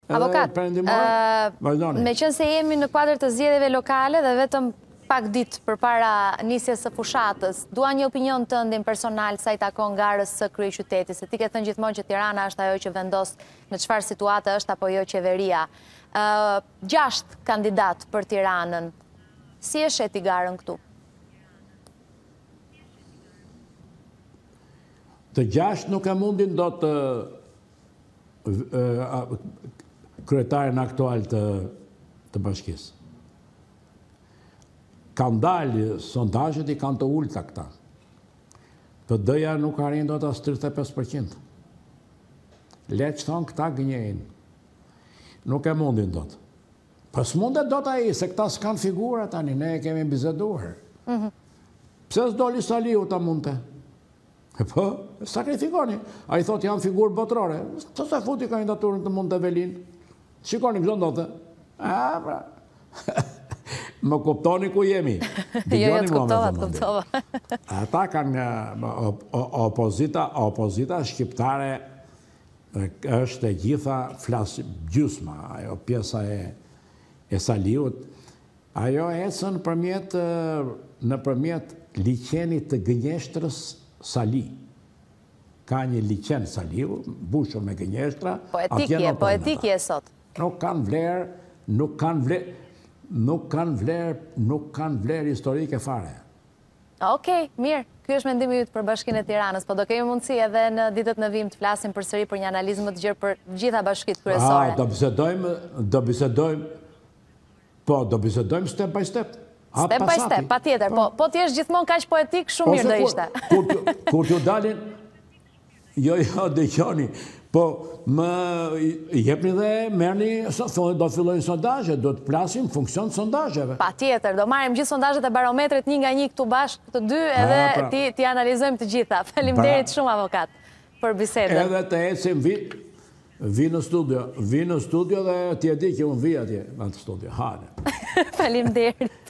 Avokat, me qenë se jemi në kuadër të zgjedhjeve lokale dhe vetëm pak ditë përpara nisjes së fushatës, dua një opinion tëndin personal sa i takon garës së kryeqytetit, se ti ke thënë gjithmonë që Tirana është ajo që vendos në çfarë situate është apo jo qeveria. 6 kandidat për Tiranën. Si e sheti garën këtu? Të 6 nuk e mundin do të kryetarin aktual të bashkisë. Kanë dalë sondazhet, i kanë të ulta këta. Të D-ja nuk arrin do të as 35%. Le që thonë këta gënjejnë. Nuk e mundin do të. Po s'mundet do të ai, se këta s'kanë figura tani, ne e kemi bizeduar. Pse s'doli Saliu ta mundte? Po, sakrifikoni. A i thot janë figurë botërore. Të se futi kandidaturën të mund të Evelin. Shikoni këto ndote. Pra. Më kuptoni ku jemi. Jo, të kuptova. Ata kanë opozita shqiptare është e gjitha gjysma, ajo pjesa e Saliut. Ajo ecën nëpërmjet liçenit të gënjeshtrës Sali. Ka një liçen Saliu, mbushur me gënjeshtra. Poetike e sot. Nuk kanë vlerë historike fare. Okej, mirë. Ky është mendimi yt për Bashkinë e Tiranës, po do kemi mundësi edhe në ditët në vim të flasim përsëri për një analizë më të gjerë për gjitha bashkitë kryesore. Do bisedojmë step by step. Step by step, patjetër. Po ti je gjithmonë kaq poetik, shumë mirë do ishte. Kur t'ju dalin, jo, dëgjoni, po më jepni dhe merrni, do fillojnë sondazhet, do të plasim funksion sondazheve. Patjetër, do marrim gjithë sondazhet e barometrit një nga një këtu bashkë të dy edhe ti analizojmë të gjitha. Faleminderit shumë avokat për bisedën. Edhe të ecim vi në studio dhe ti e di që unë vi atje në studio. Hale. Faleminderit.